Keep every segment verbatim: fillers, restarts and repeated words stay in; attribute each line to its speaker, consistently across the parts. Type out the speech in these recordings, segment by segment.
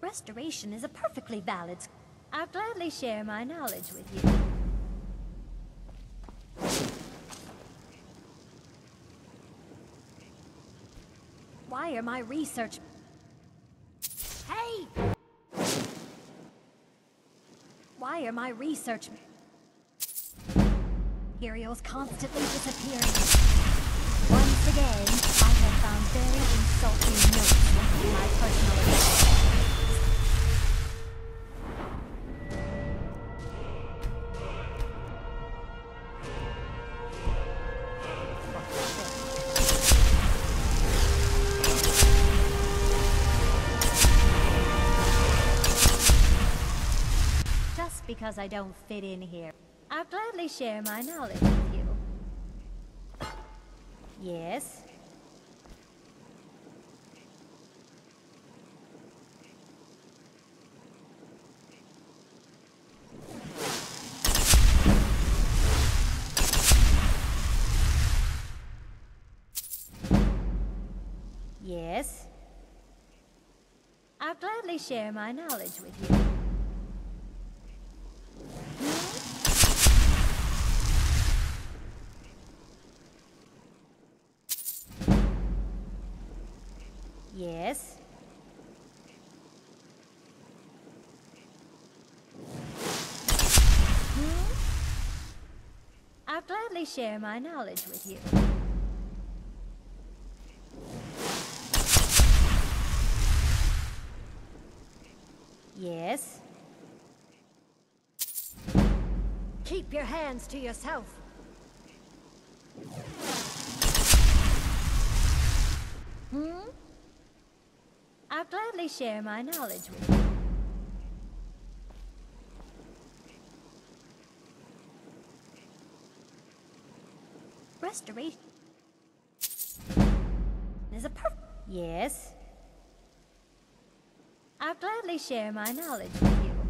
Speaker 1: Restoration is a perfectly valid... I'll gladly share my knowledge with you. Why are my research... Hey! Why are my research... materials constantly disappearing? Once again, I have found very insulting notes in my personal affairs. Just because I don't fit in here, I'll gladly share my knowledge with you. Yes? Yes? I'll gladly share my knowledge with you. Yes? Hmm? I'll gladly share my knowledge with you. Yes? Keep your hands to yourself. Hmm? I'll gladly share my knowledge with you. Restoration is a perfect... Yes? I'll gladly share my knowledge with you.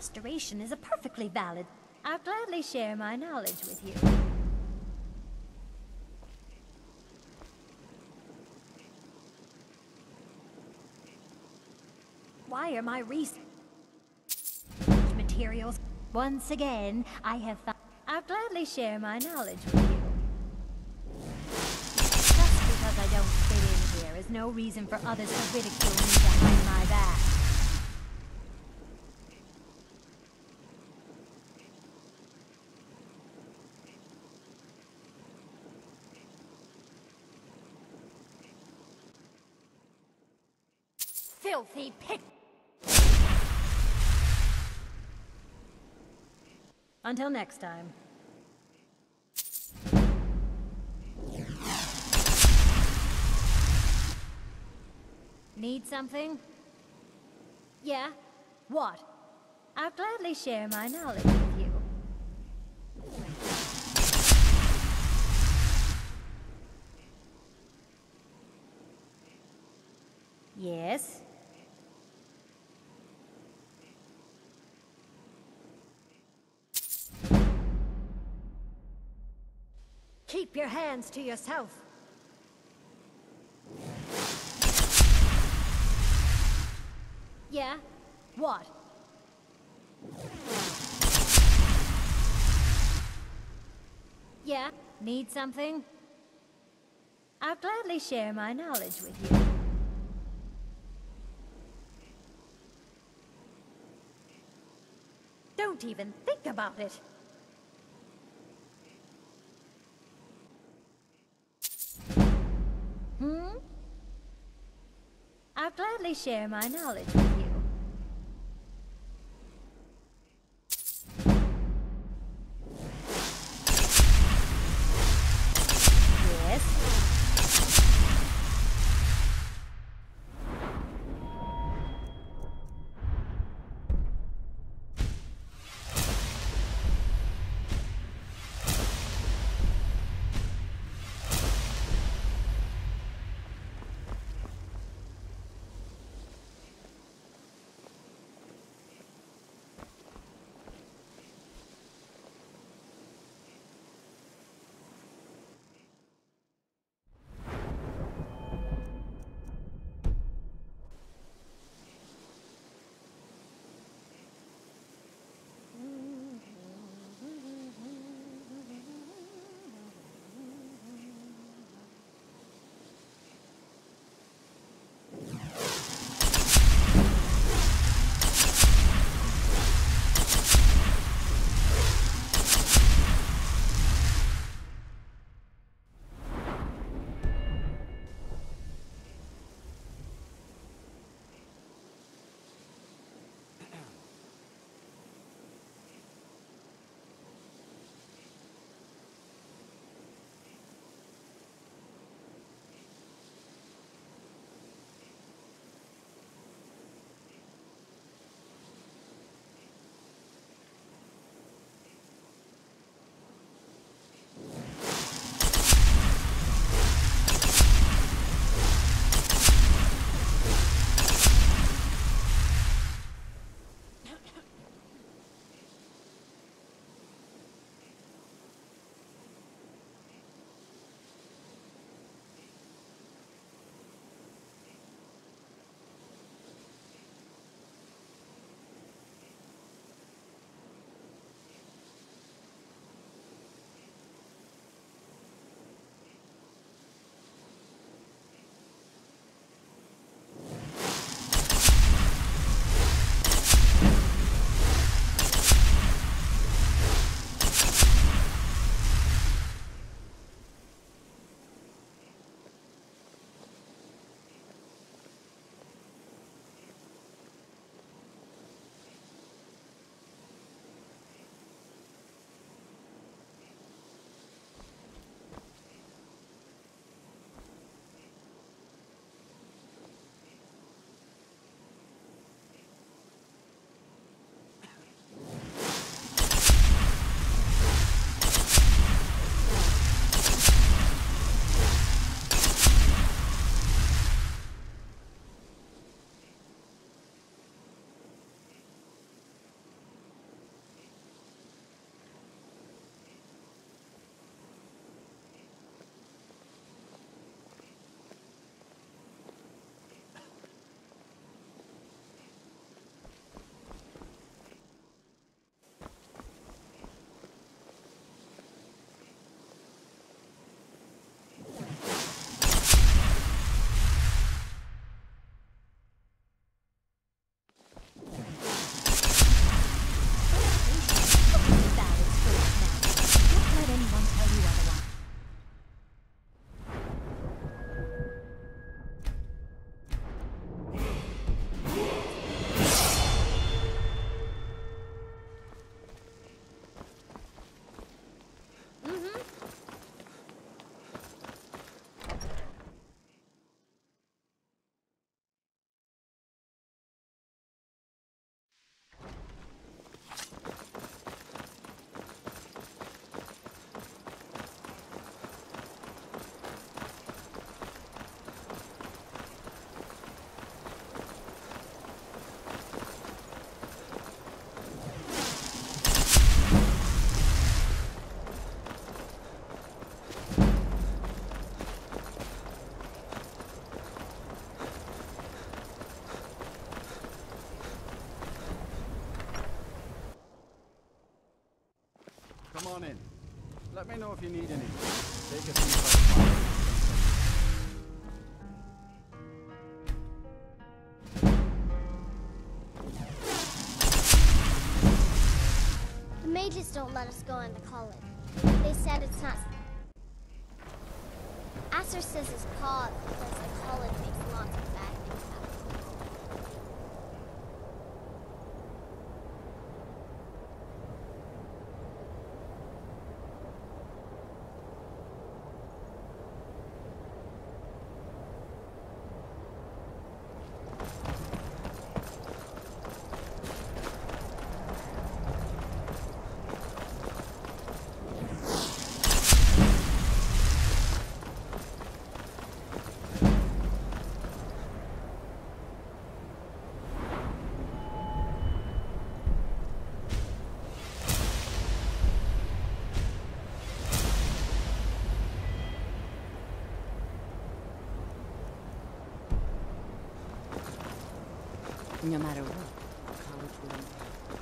Speaker 1: restoration is a perfectly valid. I'll gladly share my knowledge with you. Why are my research materials? Once again, I have found. I'll gladly share my knowledge with you. Just because I don't fit in here is no reason for others to ridicule me behind my back. Filthy pig! Until next time. Need something? Yeah? What? I'll gladly share my knowledge with you. Yes? Keep your hands to yourself. Yeah? What? Yeah? Need something? I'll gladly share my knowledge with you. Don't even think about it. Hmm? I'll gladly share my knowledge with you.
Speaker 2: on in. Let me know if you need anything. Take a seat by the fire.
Speaker 3: The mages don't let us go into college. They said it's not... Asher says it's called because the college makes lots of bad things happen.
Speaker 4: No matter what, college will impact.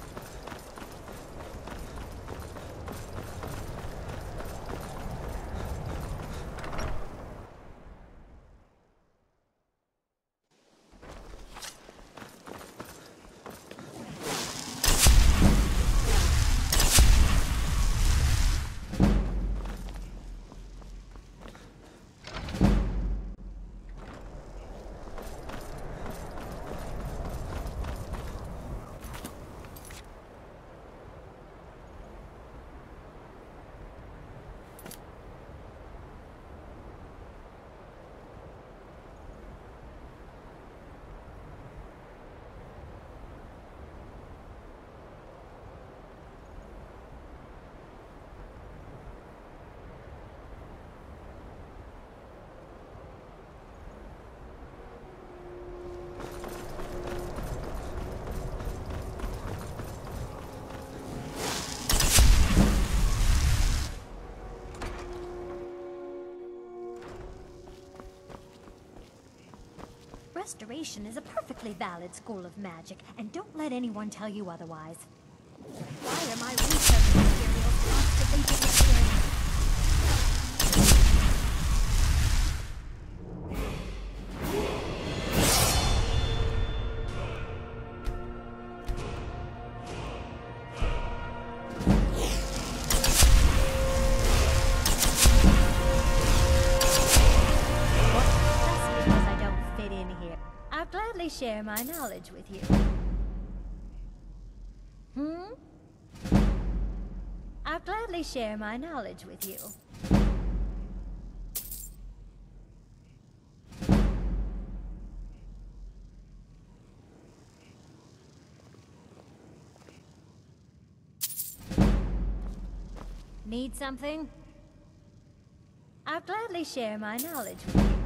Speaker 1: Restoration is a perfectly valid school of magic, and don't let anyone tell you otherwise. Why are my research materials constantly disappearing? Share my knowledge with you. Hmm? I'll gladly share my knowledge with you. Need something? I'll gladly share my knowledge with you.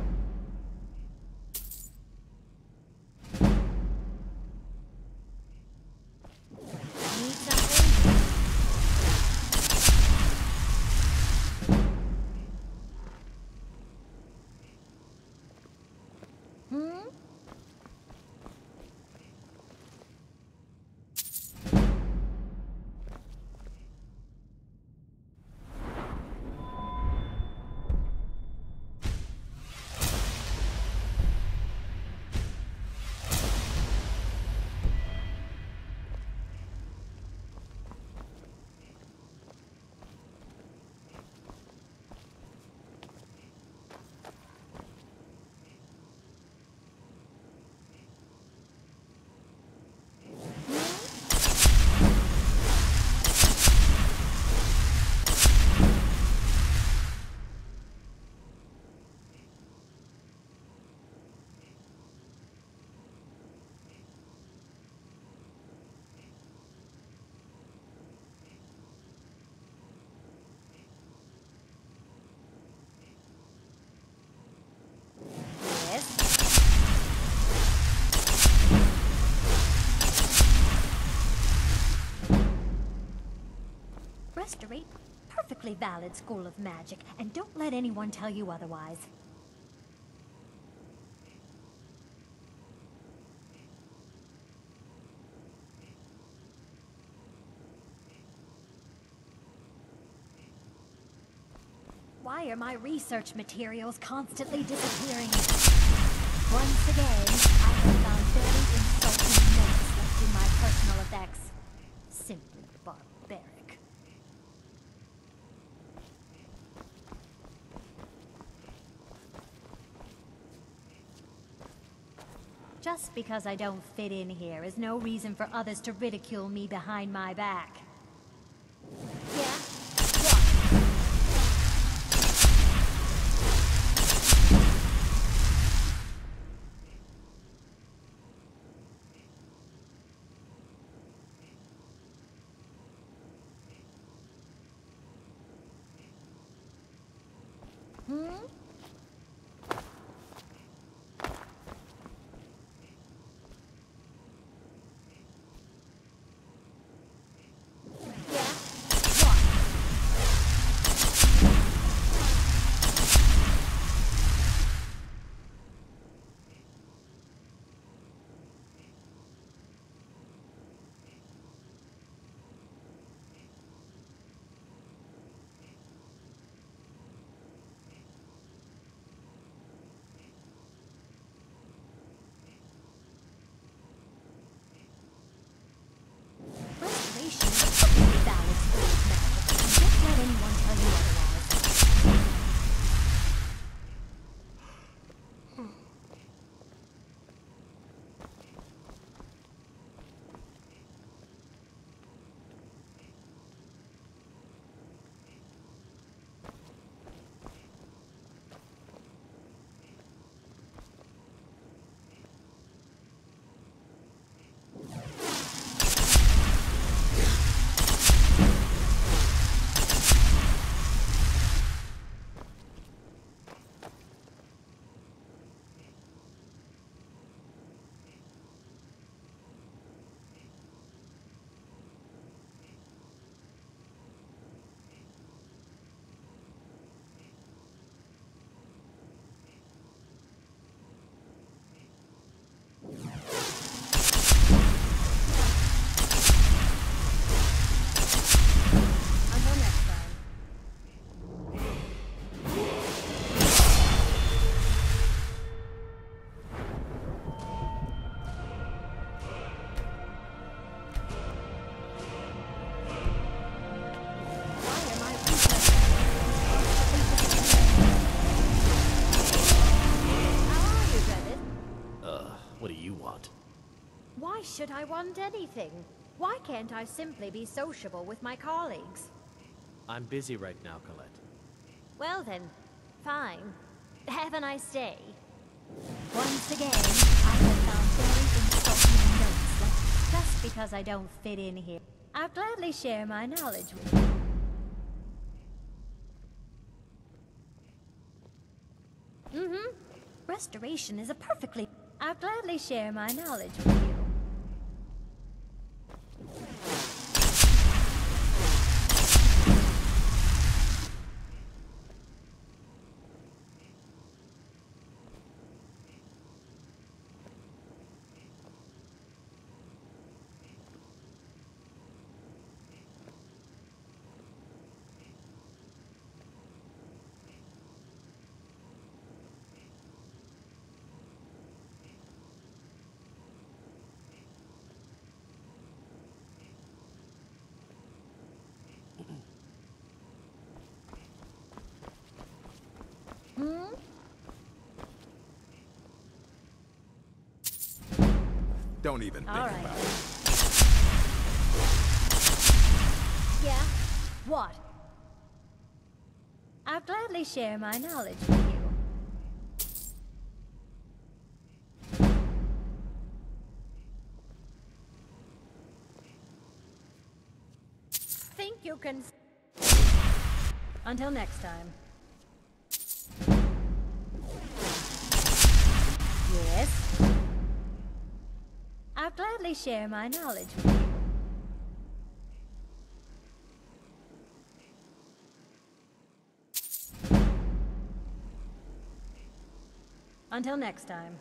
Speaker 1: Restorate, perfectly valid school of magic, and don't let anyone tell you otherwise. Why are my research materials constantly disappearing? Once again, I have found very insulting notes left in my personal effects. Simply barbaric. Just because I don't fit in here is no reason for others to ridicule me behind my back. Yeah? What? Hmm? Why should I want anything? Why can't I simply be sociable with my colleagues?
Speaker 5: I'm busy right now, Colette.
Speaker 1: Well then, fine. Have a nice day. Once again, I have found very insulting notes left just because I don't fit in here. I'll gladly share my knowledge with you. Mm-hmm. Restoration is a perfectly... I'll gladly share my knowledge with you. Hmm?
Speaker 6: Don't even think
Speaker 1: All right.
Speaker 6: about it.
Speaker 1: Yeah? What? I'll gladly share my knowledge with you. Think you can... Until next time. Yes? I'll gladly share my knowledge with you. Until next time.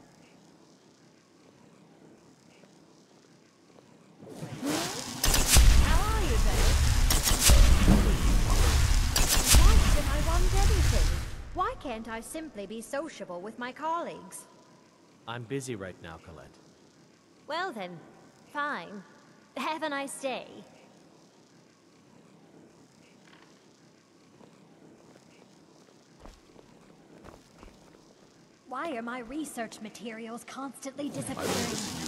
Speaker 1: How are you, Betty? Why should I want anything? can't I simply be sociable with my colleagues?
Speaker 5: I'm busy right now, Colette.
Speaker 1: Well then, fine. Have a nice day. Why are my research materials constantly disappearing?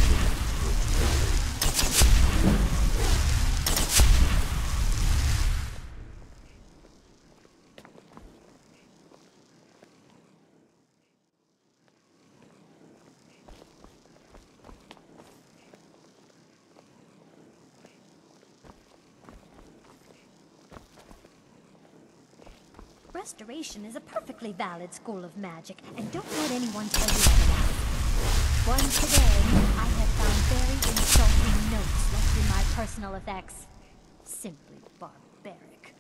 Speaker 1: Restoration is a perfectly valid school of magic, and don't let anyone tell you otherwise. Once again, I have found very insulting notes left in my personal effects. Simply barbaric.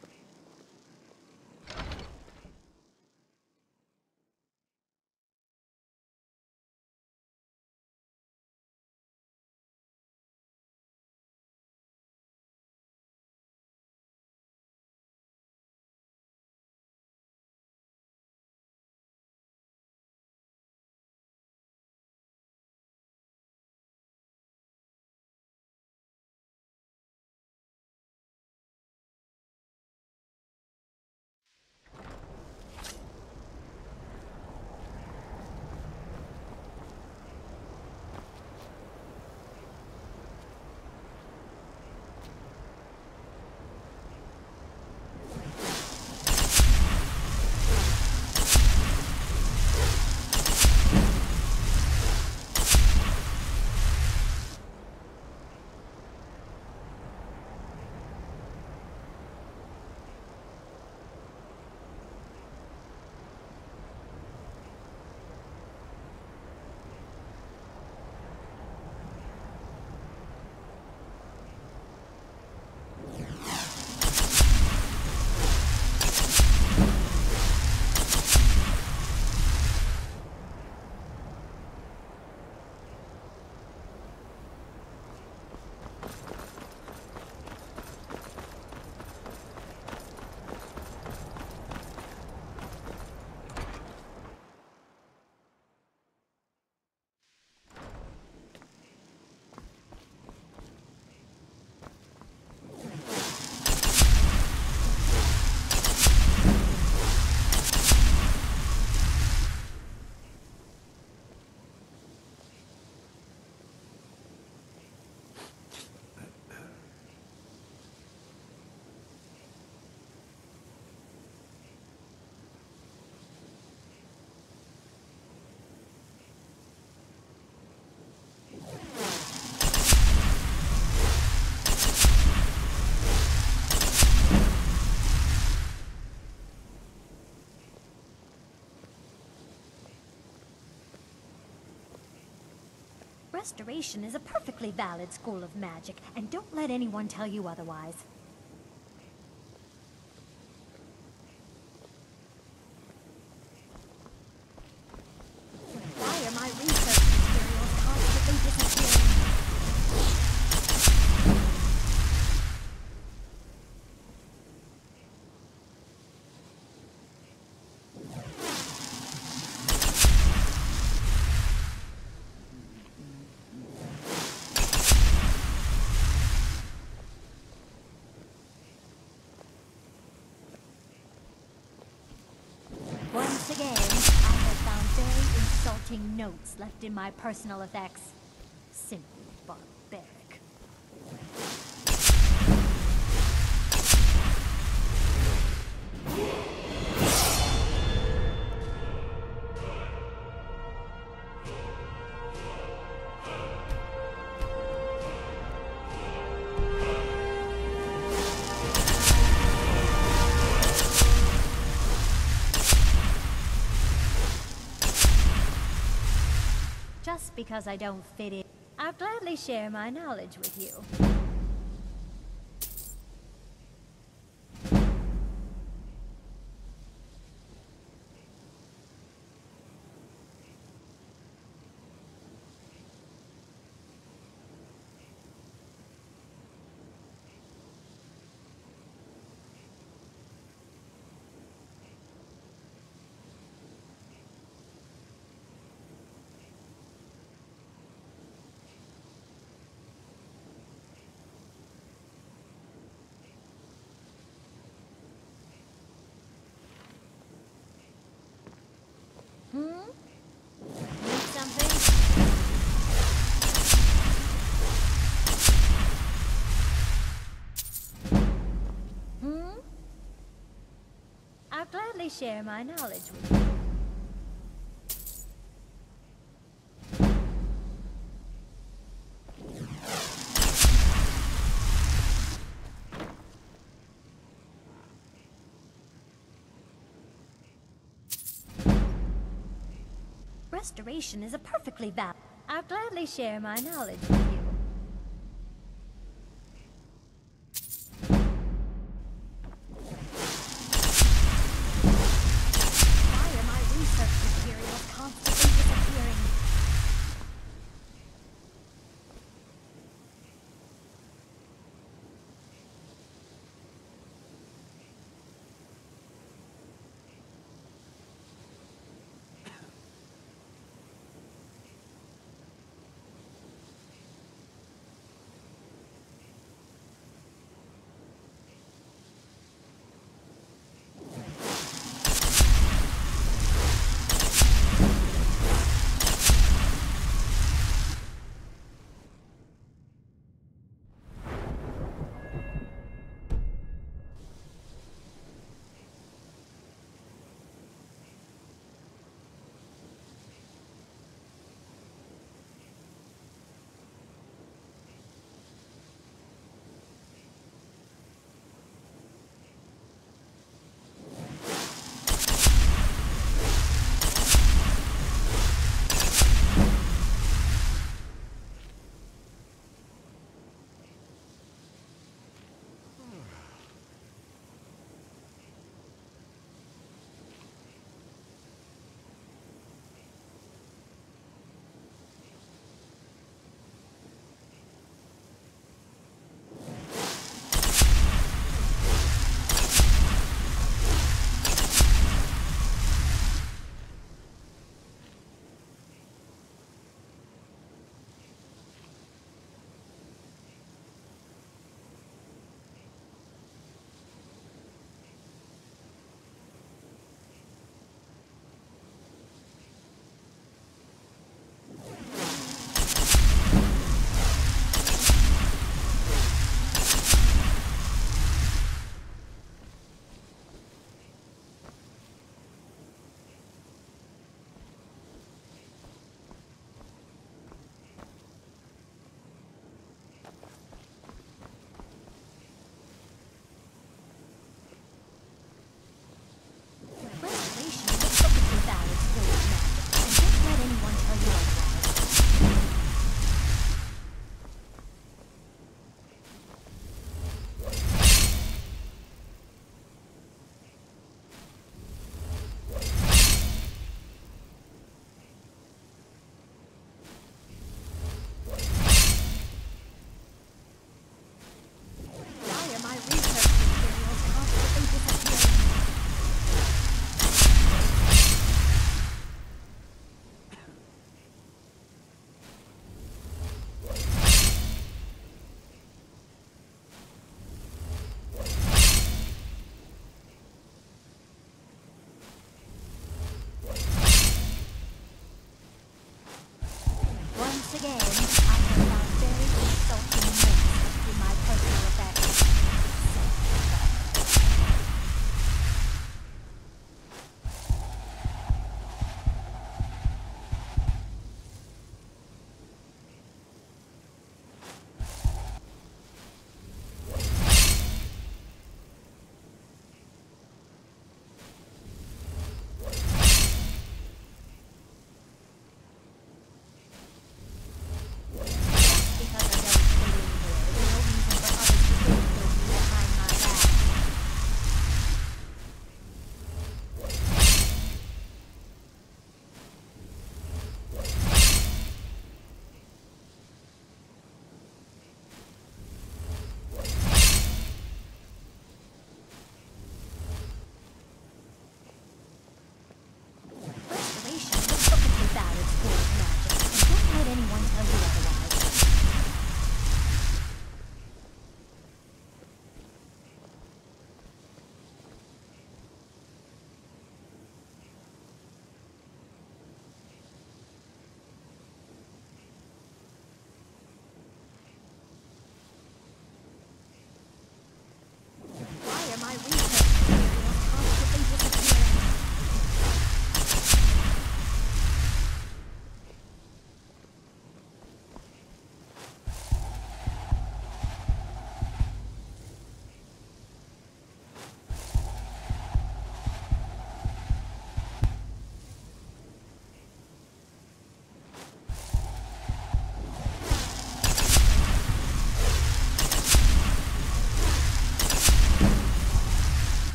Speaker 1: Restoration is a perfectly valid school of magic, and don't let anyone tell you otherwise. Why are my research materials constantly disappearing? Once again, I have found very insulting notes left in my personal effects. Simply barbaric. Just because I don't fit in, I'll gladly share my knowledge with you. gladly share my knowledge with you. Restoration is a perfectly valid. I'll gladly share my knowledge with you. Why are my research materials constantly disappearing?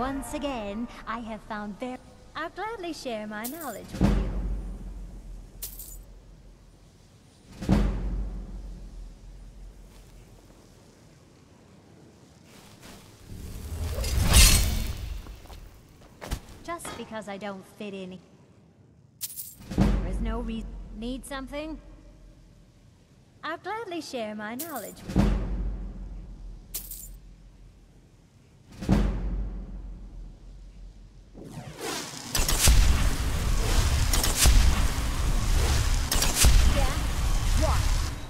Speaker 1: Once again, I have found very... I'll gladly share my knowledge with you. Just because I don't fit in, there is no reason. Need something? I'll gladly share my knowledge with you. Yeah? What?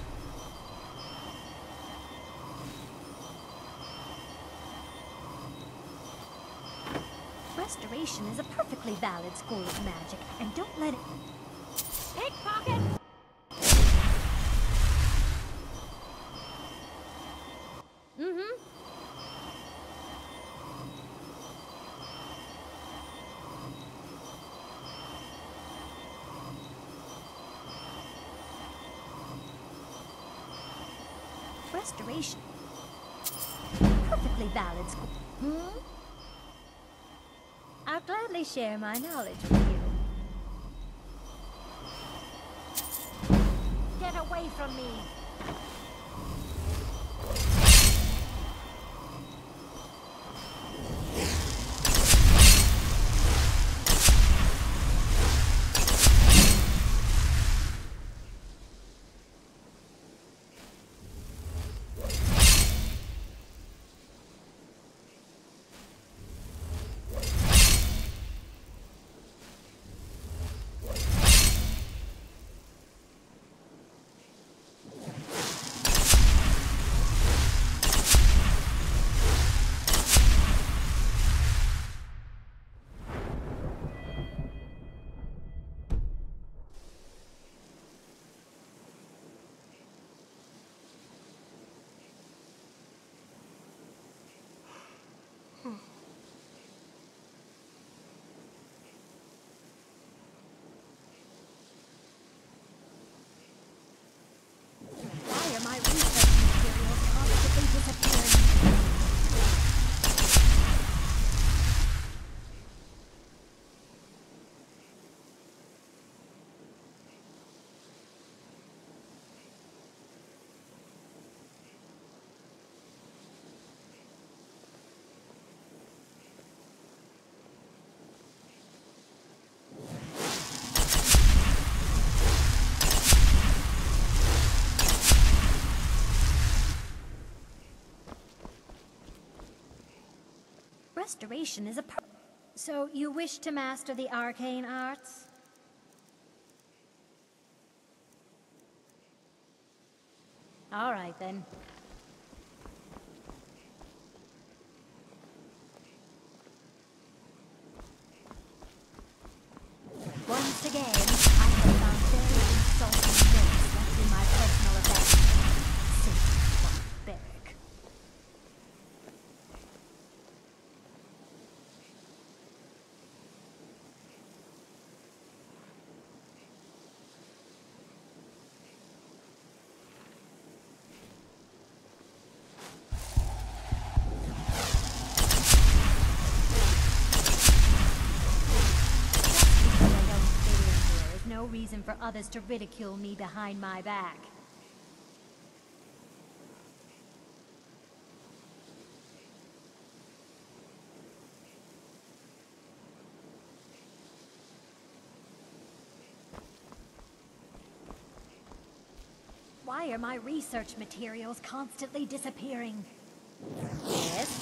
Speaker 1: Restoration is a perfectly valid school of magic, and don't let it... Pickpocket! Mm-hmm. Restoration. Perfectly valid school. Hmm? I'll gladly share my knowledge with you. Get away from me! Why are my research materials constantly disappearing? Restoration is a per- So you wish to master the arcane arts? All right then. Once again, I have found very insulting notes left in my personal effects. Simple barbaric. No reason for others to ridicule me behind my back. Why are my research materials constantly disappearing? Yes?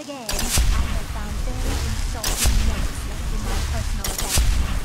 Speaker 1: again, I have found very insulting notes left in my personal effects.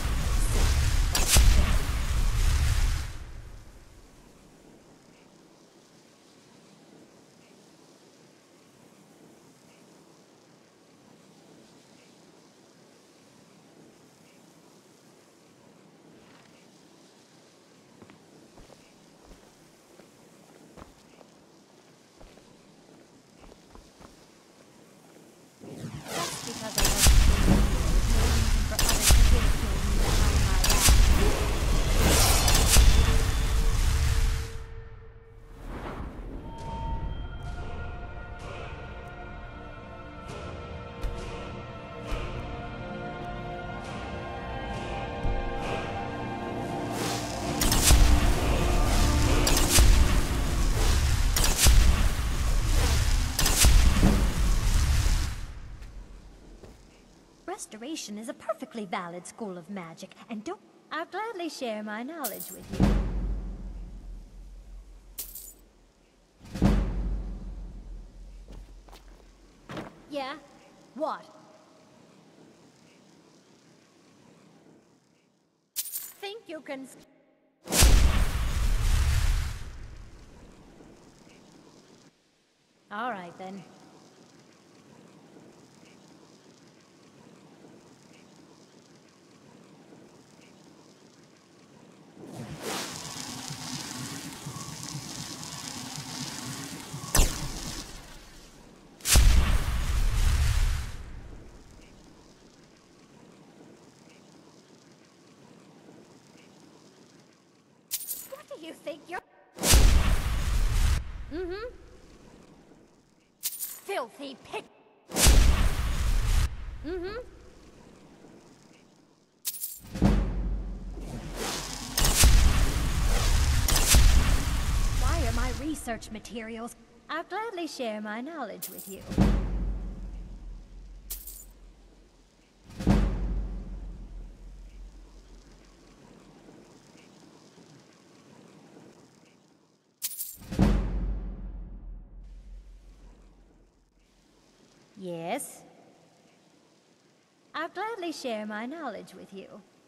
Speaker 1: Because I wasn't doing it, there's no reason for others to ridicule me behind my back. Restoration is a perfectly valid school of magic, and don't... I'll gladly share my knowledge with you. Yeah? What? Think you can... All right, then. You think you're... Mm-hmm. Filthy pig... Mm-hmm. Why are my research materials... I'll gladly share my knowledge with you. Yes? I'll gladly share my knowledge with you.